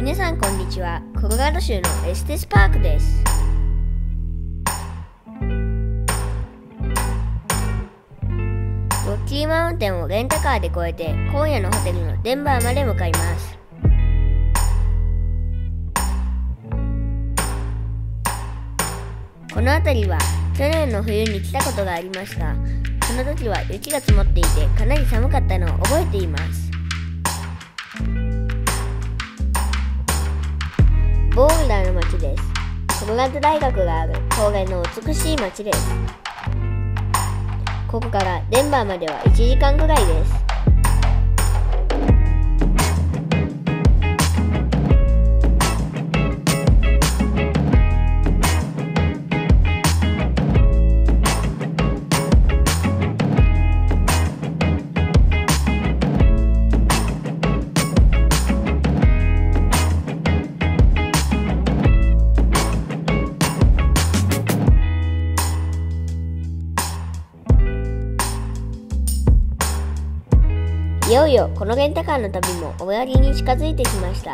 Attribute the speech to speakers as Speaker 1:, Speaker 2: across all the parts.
Speaker 1: 皆さんこんにちは。コロラド州のエステスパークです。ロッキーマウンテンをレンタカーで越えて今夜のホテルのデンバーまで向かいます。この辺りは去年の冬に来たことがありました。その時は雪が積もっていてかなり寒かったのを覚えています。ボールダーの町です。コロラド大学がある郊外の美しい町です。ここからデンバーまでは1時間ぐらいです。いよいよこのレンタカーの旅も終わりに近づいてきました。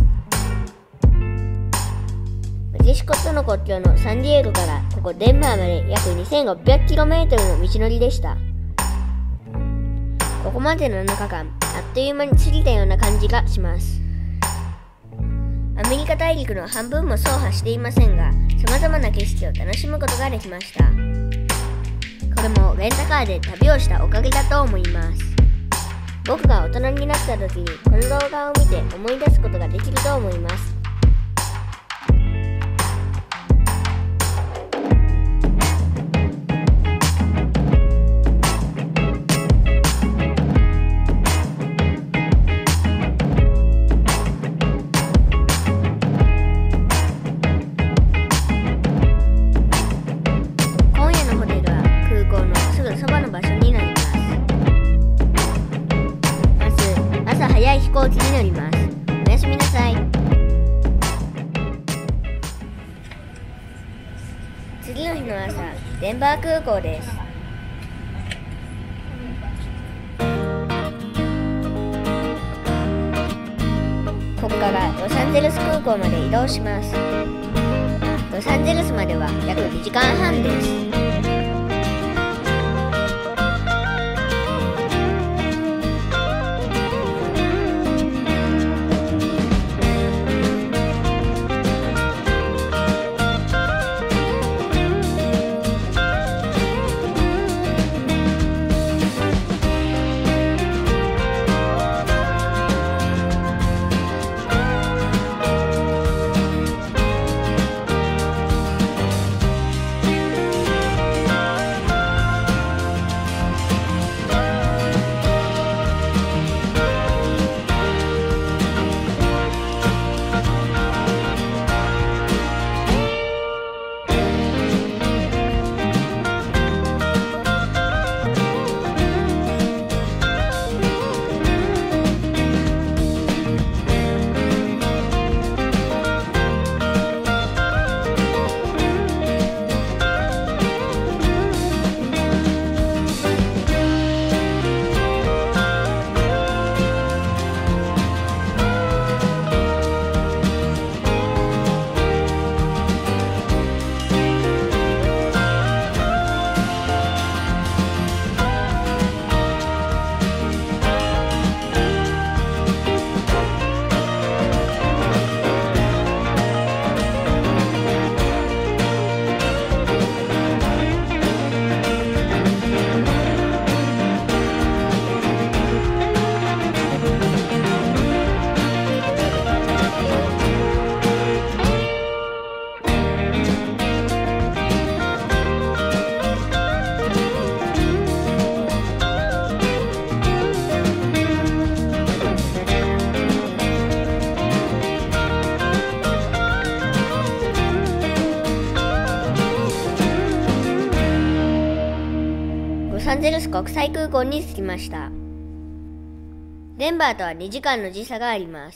Speaker 1: メキシコとの国境のサンディエゴからここデンバーまで約 2600km の道のりでした。ここまでの7日間、あっという間に過ぎたような感じがします。アメリカ大陸の半分も走破していませんが、様々な景色を楽しむことができました。これもレンタカーで旅をしたおかげだと思います。僕が大人になった時にこの動画を見て思い出すことができると思います。今夜のホテルは空港のすぐそばの場所になります。朝早い飛行機に乗ります。おやすみなさい。次の日の朝、デンバー空港です。ここからロサンゼルス空港まで移動します。ロサンゼルスまでは約2時間半です。ロサンゼルス国際空港に着きました。デンバーとは2時間の時差があります。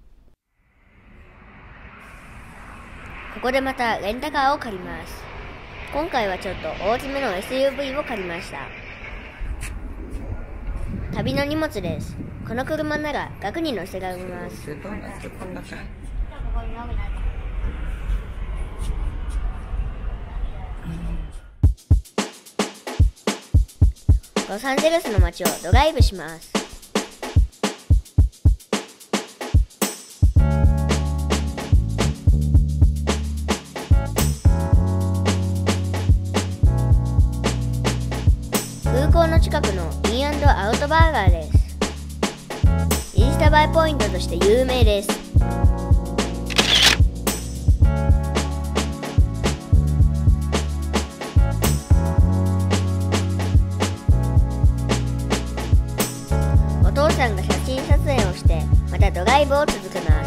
Speaker 1: ここでまたレンタカーを借ります。今回はちょっと大きめの SUV を借りました。 旅の荷物です。この車なら楽に乗せられます。ロサンゼルスの街をドライブします。空港の近くのイン&アウトバーガーです。インスタ映えポイントとして有名です。お父さんが写真撮影をしてまたドライブを続けます。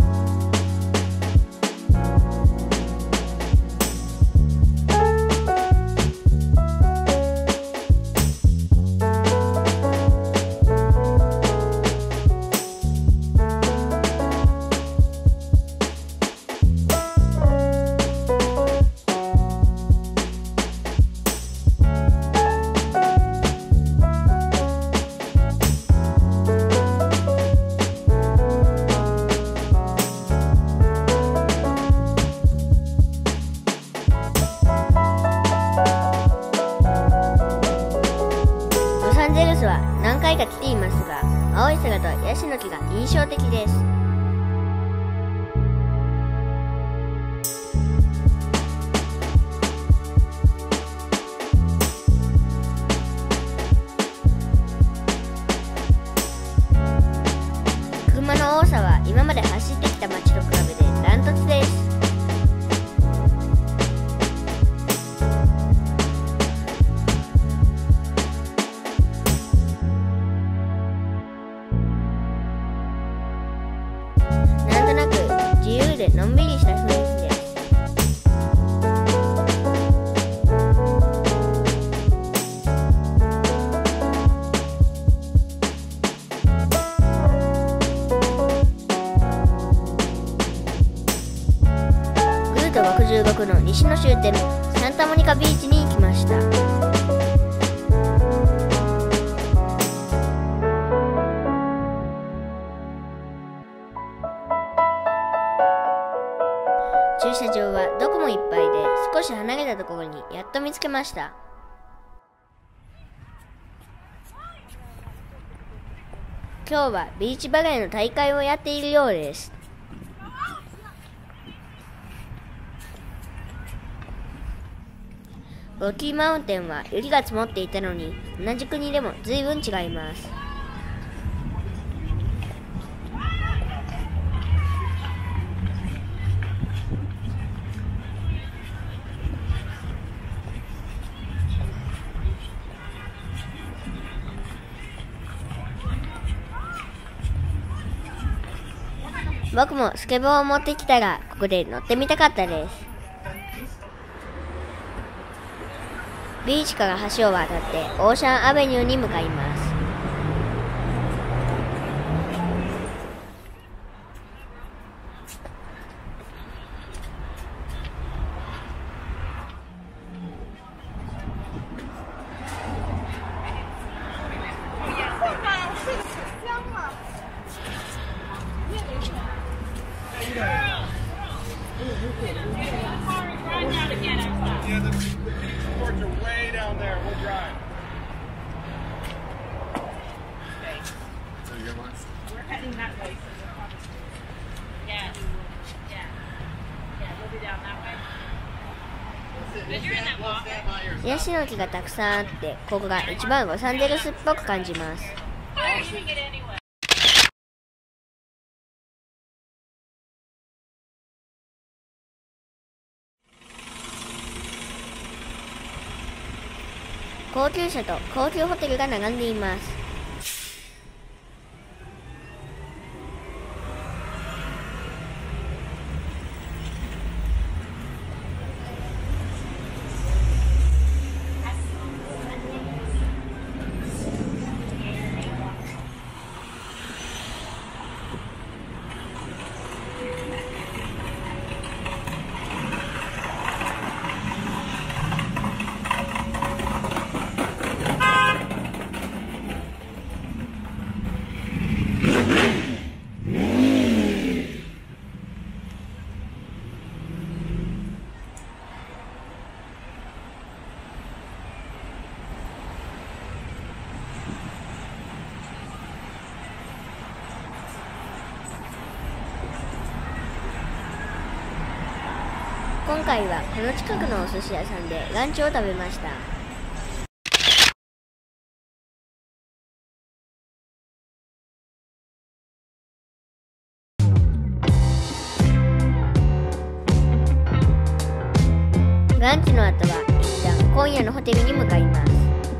Speaker 1: 何回か来ていますが、青い空とヤシの木が印象的です。車の多さは今まで走ってきた街と比べてダントツです。自由でのんびりした雰囲気です。ルート66の西の終点サンタモニカビーチに行きました。駐車場はどこもいっぱいで、少し離れたところにやっと見つけました。今日はビーチバレーの大会をやっているようです。ロッキーマウンテンは雪が積もっていたのに、同じ国でも随分違います。僕もスケボーを持ってきたらここで乗ってみたかったです。ビーチから橋を渡ってオーシャンアベニューに向かいます。ヤシの木がたくさんあって、ここが一番ロサンゼルスっぽく感じます。高級車と高級ホテルが並んでいます。 今回はこの近くのお寿司屋さんでランチを食べました。ランチの後は一旦今夜のホテルに向かいます。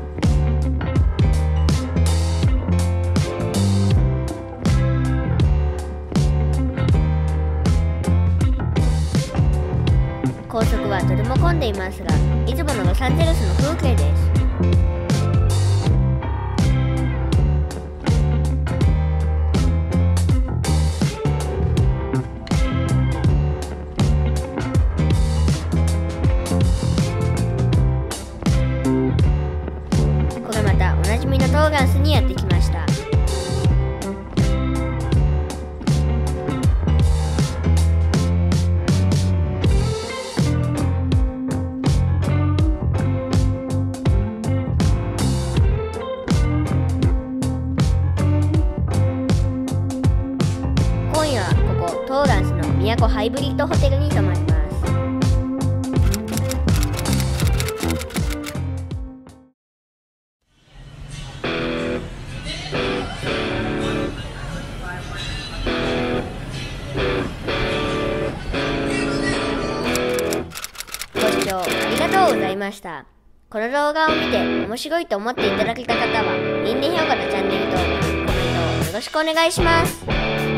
Speaker 1: 高速はとても混んでいますが、いつものロサンゼルスの風景です。これまたおなじみのトーガンスにやってきました。トーランスの都ハイブリッドホテルに泊まります。ご視聴ありがとうございました。この動画を見て面白いと思っていただけた方は、いいね評価とチャンネル登録、コメントをよろしくお願いします。